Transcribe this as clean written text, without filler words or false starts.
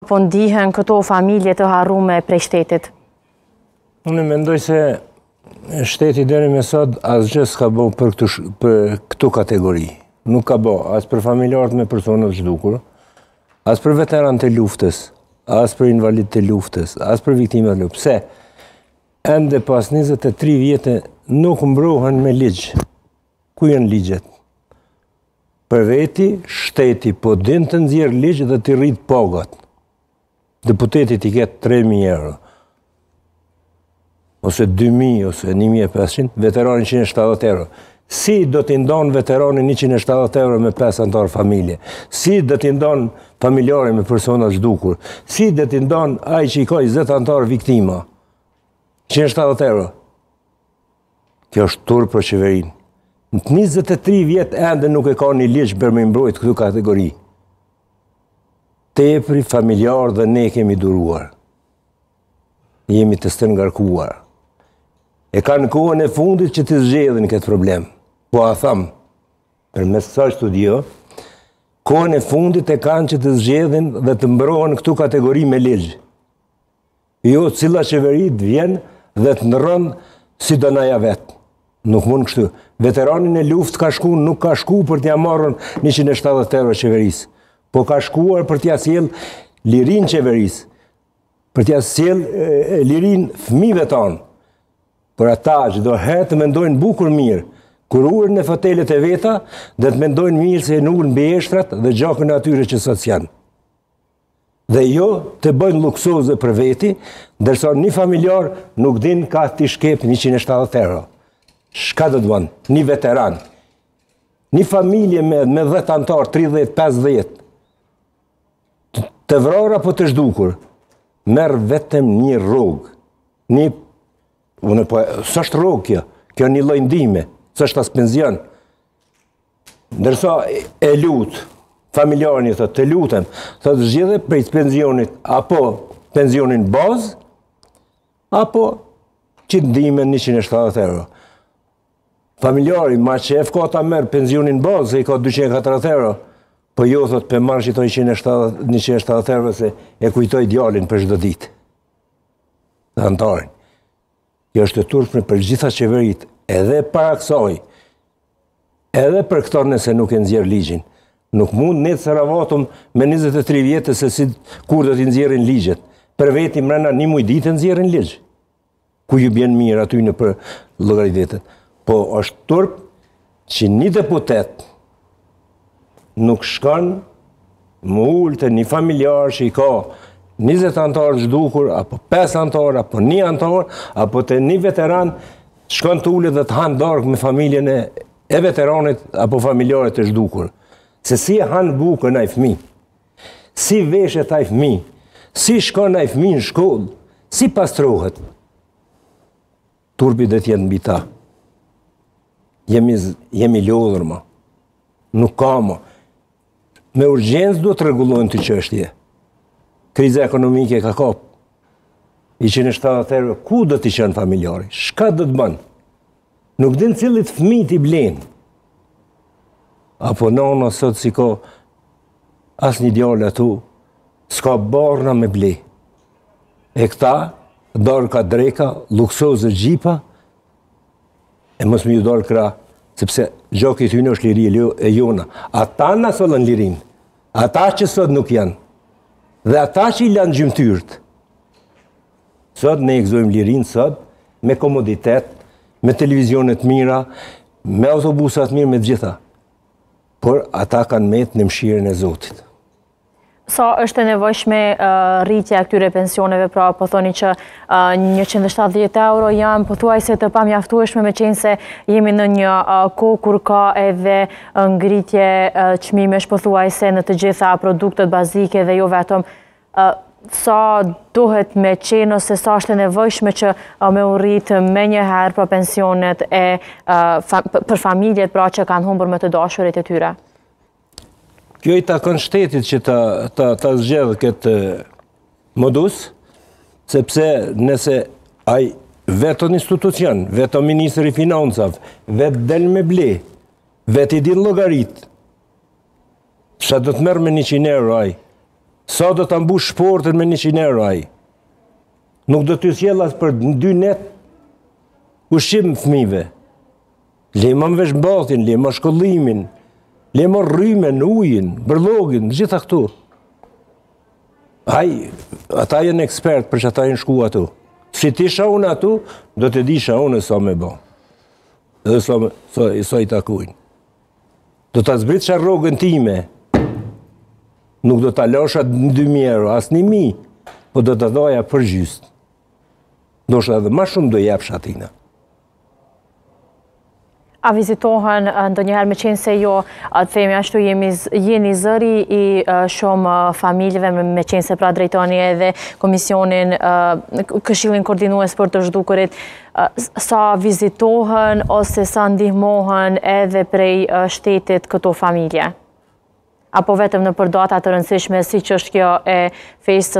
po ndihen këto familje të harrume prej shtetit? Unë mendoj se shteti deri me sot asgjë s'ka bo për këtu kategori. Nuk ka bo, as për familjarët me personat zhdukur, as për veteranët e luftës, as për invalidët e luftës, as për viktimat e luftës. Pse? Ende pas 23 vjetë nuk mbrohen me ligj. Ku janë ligjet? Për veti, shteti po din të nxjerrë ligj dhe të rrit pagat. Deputetit i ketë 3.000 euro. Ose 2.000, ose 1.500, veteranin 170 euro. Si do t'i ndonë veteranin 170 euro me 5 antarë familje? Si do t'i ndonë familjare me persona zhdukur? Si do t'i ndonë ai që i ka 20 antarë viktima? 170 euro. Kjo është turp për qeverinë. Në 23 vjetë ende nuk e ka një ligj për me mbrojt këtu kategori. Tepri, familjar dhe ne kemi duruar. Jemi të stëngarkuar. E ka në kohën e fundit që të zgjedhin këtë problem. Po a thamë, për mes kësaj studio, kohën e fundit e kanë që të zgjedhin dhe të mbrohen këtu kategori me ligj. Jo, cila qeveri të vjen dhe të ndërron si donaja vetë. Nuk mund kështu. Veteranin e luftë ka shku, nuk ka shku për t'ja marrën 170 euro qeverisë, po ka shkuar për t'ja sjell lirin qeverisë, për t'ja sjell lirin fëmijëve tanë. Për ata që do herë të mendojnë bukur mirë, kur uren në fotelet e veta, dhe të mendojnë mirë se në uren beshtrat dhe gjakën e atyre që sot janë. Dhe jo të bëjnë luksoze për veti, ndërsa një familjar nuk din ka t'i shkep 170 euro. Shka do të bënë? Një veteran. Një familje me 10 antarë, 30-50, të vrara po të zhdukur, merë vetëm një rogë. Së është rogë kjo? Kjo një lloj ndihme, së është as penzion. Ndërsa e lutë, familjarën i thotë, të lutem, thotë zgjidhe prej pensionit, apo pensionin bazë, apo që ndihme 170 euro. Familjari, ma që ka ta merë pensionin bazë, se i ka 240 euro, po jo, thot, për marë që toj 170 euro, se e kujtoj djalin për çdo ditë. Dhe antarin. Kjo është e turpshme për gjitha qeverit, edhe para kësaj, edhe për këto nëse nuk e nxjerr ligjin. Nuk mund ne të saravatëm me 23 vjetë se si kur do t'i nxjerrin ligjet. Për veti mrena një muj ditë nxjerrin ligj. Ku ju bjen mirë aty në për llogaritetet. Po është turp që një deputet nuk shkon më ullë të një familjar që i ka 20 antarë zhdukur, apo 5 antarë, apo 1 antarë, apo të një veteran, shkon të ullë dhe të hanë darkë me familjen e veteranit apo familjarit të zhdukur. Se si e hanë bukën ai fëmijë, si veshet ai fëmijë, si shkon ai fëmijë në shkollë, si pastrohet. Turpi dhe t'jenë mbi ta. Jemi lodhur, ma. Nuk ka, ma. Me urgjencë do të rregullojnë të çështje. Kriza ekonomike ka kap. I 170 euro, ku do t'i qenë familjari? Shka do të bënë? Nuk din cilit fëmijë t'i blenë. Apo nona sot si ka as një djallë atu, s'ka barna me ble. E këta, darë ka dreka, luksozë gjipa, e mos më ju dorë kra, sepse gjoki t'yne është liri e jona. Ata në solën lirin, ata që sot nuk janë, dhe ata që i lanë gjymtyrët. Sot ne egzojmë lirin sot, me komoditet, me televizionet mira, me autobusat mirë, me gjitha. Por ata kanë metë në mshirën e Zotit. Sa është e nevojshme rritja këtyre pensioneve, pra po thoni që 170 euro janë pothuajse të pamjaftueshme, me qenë se jemi në një kohë kur ka edhe ngritje çmimesh pothuajse në të gjitha produktet bazike dhe jo vetëm. Sa duhet me qenë ose sa është e nevojshme që me u rritë me njëherë për pensionet për familjet pra që kanë humbur me të dashurit e tyre? Kjo i takon shtetit që ta zgjedhë këtë modus, sepse nëse ai vetë institucion, vetë ministri i financav, vetë del me ble, vetë i din llogarit, sa do të merr me 100 euro ai, Sa do të mbush shportin me 100 euro ai? Nuk do t'ju sjell as për 2 net ushqim fëmijëve. Lema më vesh mbathjen, lema shkollimin, lema rrymen, ujin, bërllogin, gjitha këtu. Ata janë ekspert për që ata janë shku atu. Si t'isha unë atu, do të disha unë sa me ba. Dhe sa i takujnë. Do t'a zbritësha rrogën time. Nuk do t'a lasha 2.000 euro, as 1.000, po do t'a doja për gjyst. Do shta edhe ma shumë do jepsh atina. A vizitohen ndonjëherë me qenë se jo, të themi ashtu jeni zëri i shumë familjeve me qenë se pra drejtoni edhe komisionin këshillin koordinues për të zhdukurit, sa vizitohen ose sa ndihmohen edhe prej shtetit këto familje? Apo vetëm në për data të rëndësishme si që është kjo e festës